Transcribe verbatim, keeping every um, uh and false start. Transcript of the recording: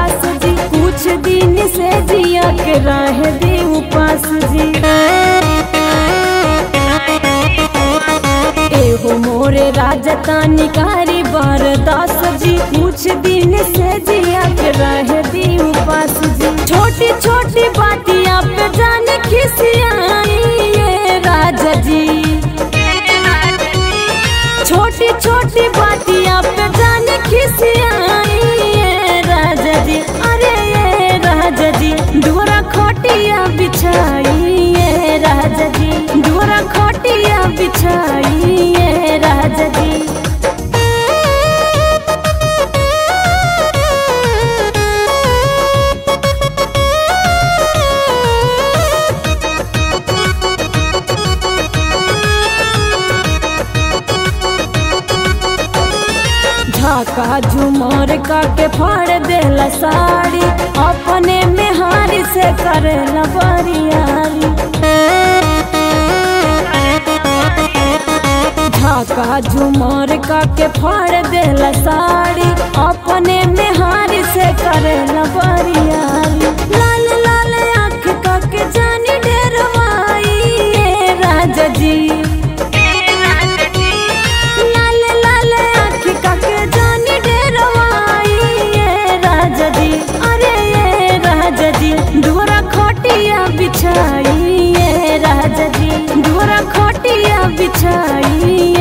खास जी, कुछ दिन से जिया के रह दे उपास जी। एहो मोरे राजतानी कारी बरदास जी, कुछ दिन से जिया के रह दे उपास जी। छोटी छोटी बातियां पे जाने खिसियाई ये राजा जी, छोटी छोटी बातियां पे जाने खिसियाई ये राजा जी। अरे ये राजा जी दुआरा खटिया बिछाई ये राजा जी, दुआरा खटिया बिछाई ये राजा जी। झाका झुमर का के फाड़ देला साड़ी, अपने में हारी से करेला बरियारी। झाका झुमर का के फाड़ देला साड़ी, अपने में हारी से करेला बरियारी। लाल लाल आँख का के जानी डेरवाई ये राजा जी, दुआरा खटिया बिछाई ये राजा जी, दुआरा खटिया बिछाई।